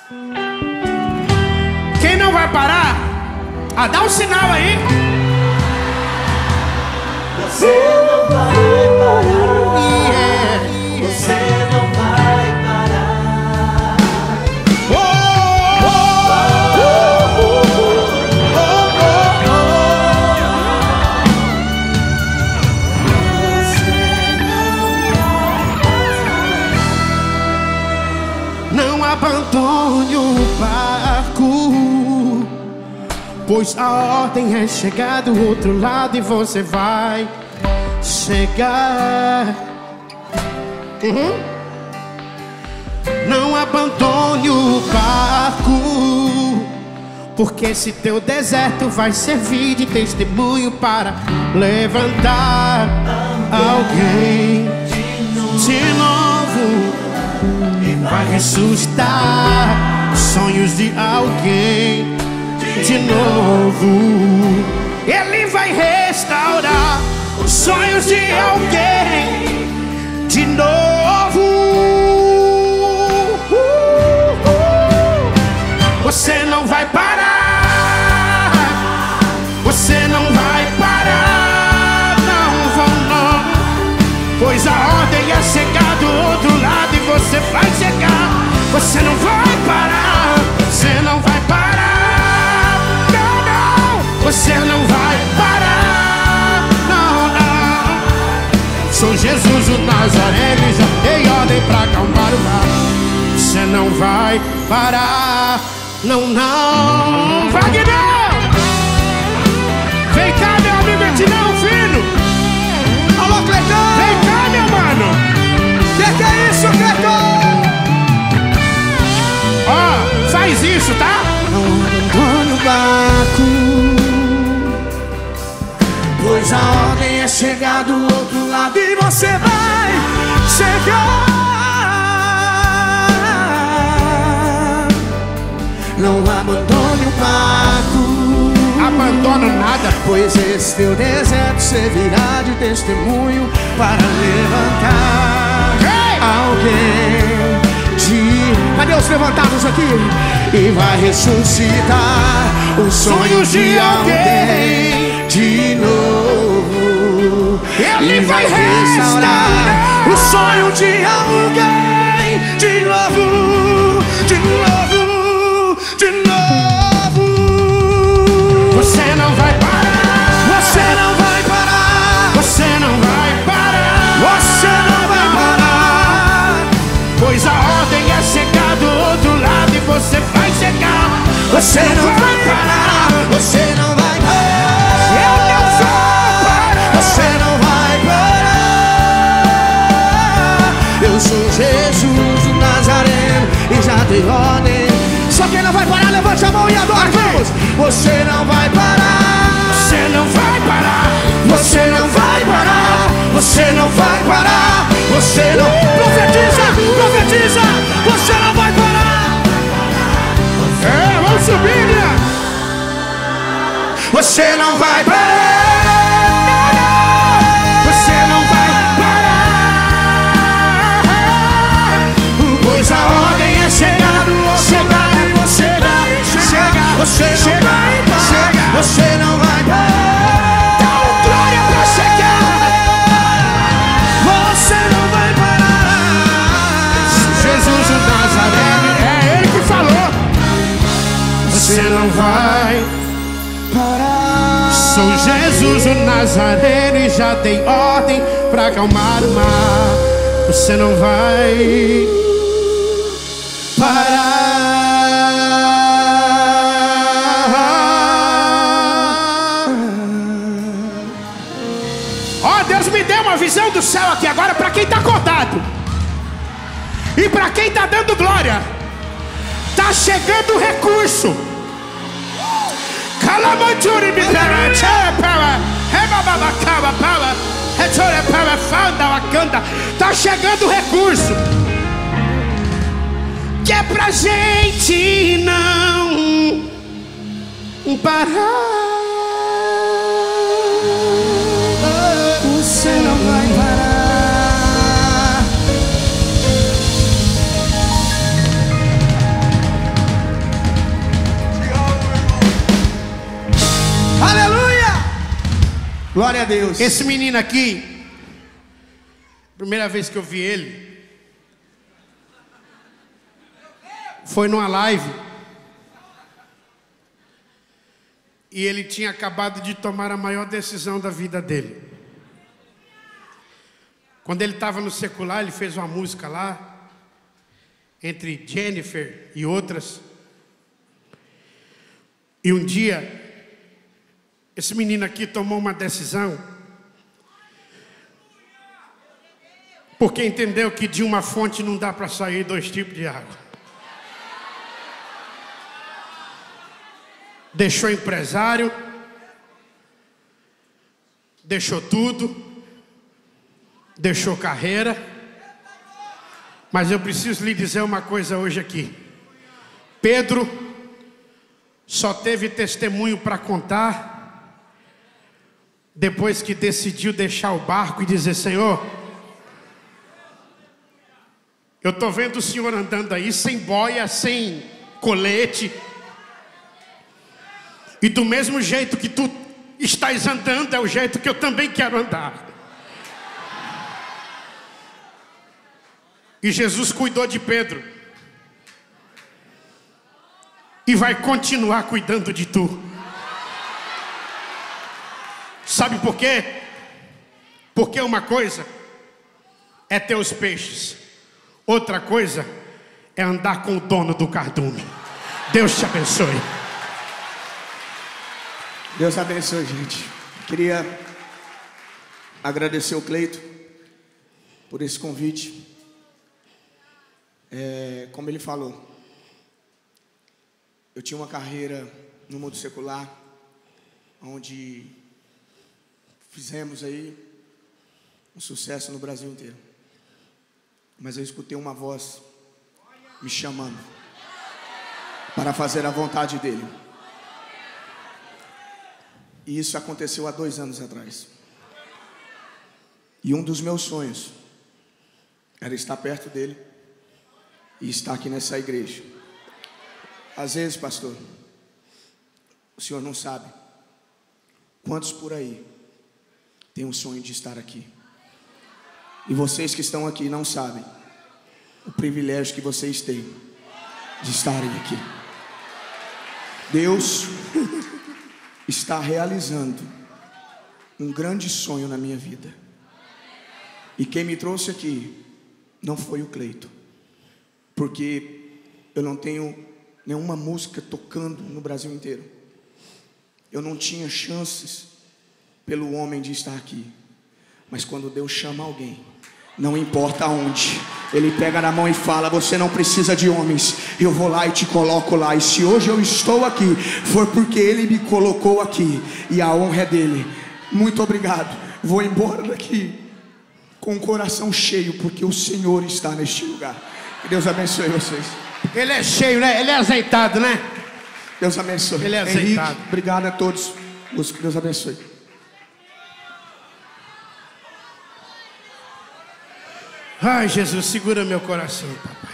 Quem não vai parar? Dá um sinal aí. Você não vai parar. Você não vai parar. Não abandone o barco, pois a ordem é chegar do outro lado e você vai chegar. Não abandone o barco, porque esse teu deserto vai servir de testemunho para levantar alguém de novo. Vai ressuscitar sonhos de alguém de novo. Ele vai restaurar os sonhos de alguém de novo. Você não vai parar. Você não vai parar. Não, pois a ordem é chegar do outro lado e você vai chegar. Você não vai parar. Você não vai parar. Não, você não vai parar. Não. Sou Jesus o Nazareno, já dei ordem pra acalmar o mar. Você não vai parar. Não. Wagner! Vem cá, meu amigo Edinão, filho. Alô, Cleitão! Vem cá, meu mano. Que é isso, Cleitão? Ó, faz isso, tá? Não abandone o barco, pois a ordem é chegar do outro lado e você vai chegar. Não abandone o barco, Abandono nada, pois esse teu deserto servirá de testemunho para levantar alguém de... Cadê os levantados aqui? E vai ressuscitar os sonhos de alguém de novo. Ele vai restaurar o sonho de alguém de novo, de novo, de novo. você não vai parar. Você não vai parar. Você não vai parar. Você não vai parar. Pois a ordem é chegar do outro lado e você vai chegar. Você não vai parar. Você não vai parar. Eu não vou parar. Você não vai parar. Eu sou Jesus o Nazareno e já dei ordem. Só quem não vai parar, levante a mão e adora. Vamos. Você não vai parar. Você não vai parar. Você não vai parar. Você não vai parar. Você não... Profetiza, profetiza. Você não vai parar. Vamos subir, né? Você não vai parar. Você não vai parar. Pois a ordem é chegar do outro lado e você vai chegar. Você não vai parar. Você não vai parar. Dá glória pra chegar. Você não vai parar. Jesus o Nazareno, é ele que falou. Você não vai parar. Sou Jesus o Nazareno e já dei ordem pra acalmar o mar. Você não vai parar. Ó, Deus me deu uma visão do céu aqui agora pra quem tá acordado e pra quem tá dando glória. Tá chegando o recurso. Calamanturi me tá chegando o recurso que é pra gente não parar. Você não vai parar. Glória a Deus. Esse menino aqui, primeira vez que eu vi ele, foi numa live. E ele tinha acabado de tomar a maior decisão da vida dele. Quando ele estava no secular, ele fez uma música lá, entre Jennifer e outras. E um dia, esse menino aqui tomou uma decisão, porque entendeu que de uma fonte não dá para sair 2 tipos de água. Deixou empresário, deixou tudo, deixou carreira, mas eu preciso lhe dizer uma coisa hoje aqui. Pedro só teve testemunho para contar depois que decidiu deixar o barco e dizer: Senhor, eu estou vendo o Senhor andando aí sem boia, sem colete, e do mesmo jeito que tu estás andando é o jeito que eu também quero andar. E Jesus cuidou de Pedro e vai continuar cuidando de tu. Sabe por quê? Porque uma coisa é ter os peixes, outra coisa é andar com o dono do cardume. Deus te abençoe. Deus abençoe, gente. Queria agradecer o Cleito por esse convite. Como ele falou, eu tinha uma carreira no mundo secular, onde fizemos aí um sucesso no Brasil inteiro. Mas eu escutei uma voz me chamando para fazer a vontade dele. E isso aconteceu há 2 anos atrás. E um dos meus sonhos era estar perto dele e estar aqui nessa igreja. Às vezes, pastor, o senhor não sabe quantos por aí têm um sonho de estar aqui. E vocês que estão aqui não sabem o privilégio que vocês têm de estarem aqui. Deus está realizando um grande sonho na minha vida. E quem me trouxe aqui não foi o Cleito, porque eu não tenho nenhuma música tocando no Brasil inteiro. Eu não tinha chances pelo homem de estar aqui. Mas quando Deus chama alguém, não importa onde, Ele pega na mão e fala: você não precisa de homens, eu vou lá e te coloco lá. E se hoje eu estou aqui, foi porque Ele me colocou aqui, e a honra é dele. Muito obrigado. Vou embora daqui com o coração cheio, porque o Senhor está neste lugar. Que Deus abençoe vocês. Ele é cheio, né? Ele é azeitado, né? Deus abençoe. Ele é azeitado. Henrique, obrigado a todos. Deus abençoe. Ai, Jesus, segura meu coração, papai.